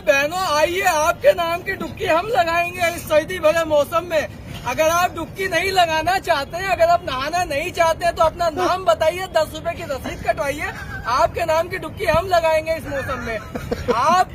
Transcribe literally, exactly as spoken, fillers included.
बहनों आइए, आपके नाम की डुबकी हम लगाएंगे इस सर्दी भरे मौसम में। अगर आप डुबकी नहीं लगाना चाहते हैं, अगर आप नहाना नहीं चाहते हैं तो अपना नाम बताइए, दस रुपए की रसीद कटवाइए, आपके नाम की डुबकी हम लगाएंगे इस मौसम में। आप